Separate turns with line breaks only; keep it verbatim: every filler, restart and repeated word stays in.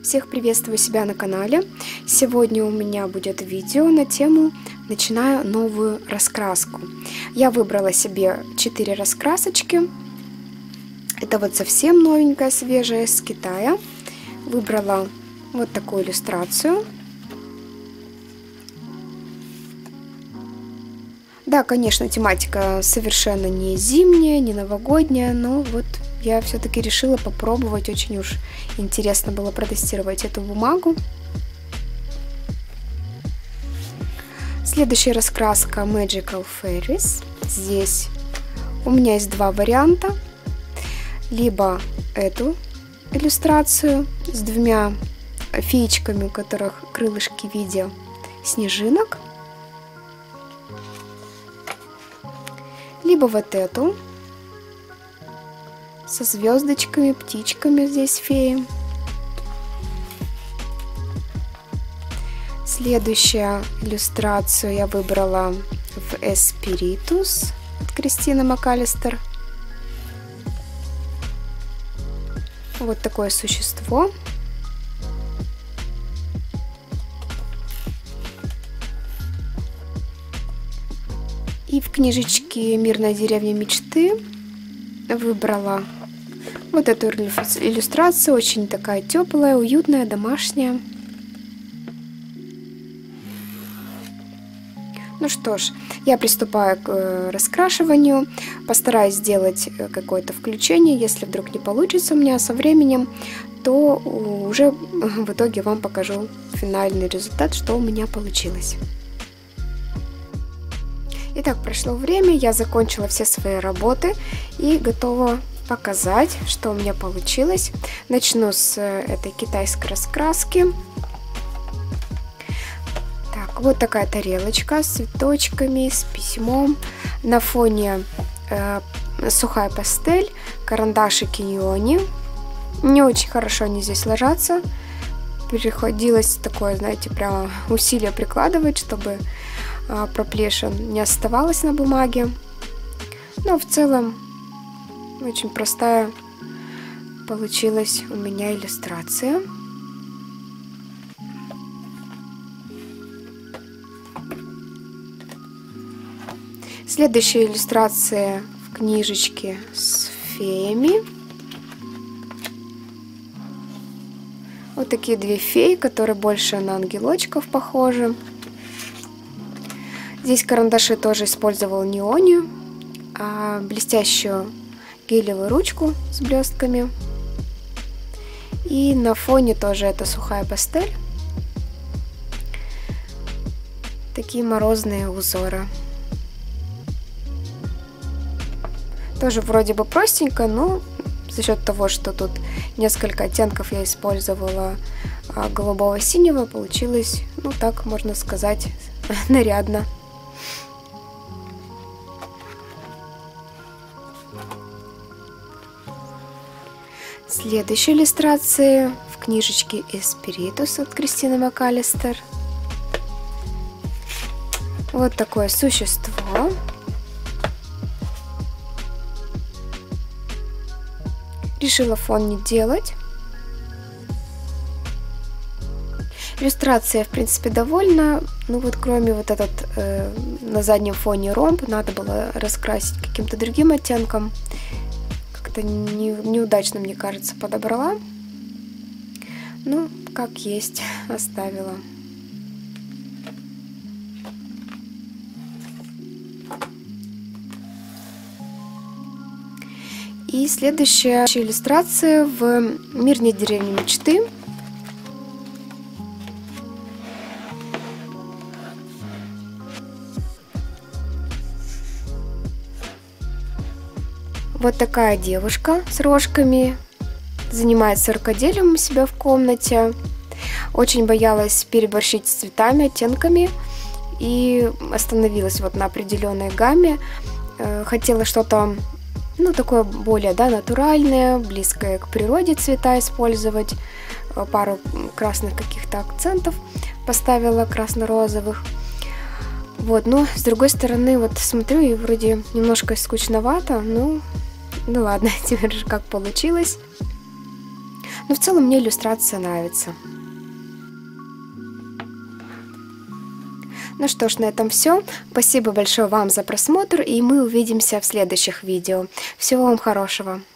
Всех приветствую себя на канале. Сегодня у меня будет видео на тему «Начинаю новую раскраску». Я выбрала себе четыре раскрасочки. Это вот совсем новенькая, свежая, с Китая. Выбрала вот такую иллюстрацию. Да, конечно, тематика совершенно не зимняя, не новогодняя, но вот я все-таки решила попробовать. Очень уж интересно было протестировать эту бумагу. Следующая раскраска Magical Fairies. Здесь у меня есть два варианта. Либо эту иллюстрацию с двумя феечками, у которых крылышки в виде снежинок. Либо вот эту со звездочками, птичками, здесь феи. Следующую иллюстрацию я выбрала в Espiritus от Кристины МакАлистер. Вот такое существо. И в книжечке «Мирная деревня мечты» выбрала вот эту иллюстрацию. Очень такая теплая, уютная, домашняя. Ну что ж, я приступаю к раскрашиванию. Постараюсь сделать какое-то включение. Если вдруг не получится у меня со временем, то уже в итоге вам покажу финальный результат, что у меня получилось. Итак, прошло время, я закончила все свои работы и готова показать, что у меня получилось. Начну с этой китайской раскраски. Так, вот такая тарелочка с цветочками, с письмом. На фоне э, сухая пастель, карандашики Ниони. Не очень хорошо они здесь ложатся. Приходилось такое, знаете, прямо усилие прикладывать, чтобы проплешин не оставалось на бумаге. Но в целом очень простая получилась у меня иллюстрация. Следующая иллюстрация в книжечке с феями. Вот такие две феи, которые больше на ангелочков похожи. Здесь карандаши тоже использовала Нионию, а блестящую гелевую ручку с блестками. И на фоне тоже это сухая пастель. Такие морозные узоры. Тоже вроде бы простенько, но за счет того, что тут несколько оттенков я использовала голубого синего, получилось, ну так можно сказать, нарядно. Следующая иллюстрация в книжечке Espiritus от Кристины МакАлистер. Вот такое существо. Решила фон не делать. Иллюстрация, в принципе, довольна. Ну вот кроме вот этот э, на заднем фоне ромб, надо было раскрасить каким-то другим оттенком. Как-то не, неудачно, мне кажется, подобрала. Ну, как есть, оставила. И следующая иллюстрация в «Мирной деревне мечты». Вот такая девушка с рожками занимается рукоделием у себя в комнате. Очень боялась переборщить с цветами, оттенками и остановилась вот на определенной гамме. Хотела что-то, ну, такое более, да, натуральное, близкое к природе цвета использовать. Пару красных каких-то акцентов поставила, красно-розовых. Вот, но с другой стороны, вот смотрю, и вроде немножко скучновато, ну, ну ладно, теперь же как получилось. Но в целом мне иллюстрация нравится. Ну что ж, на этом все. Спасибо большое вам за просмотр, и мы увидимся в следующих видео. Всего вам хорошего!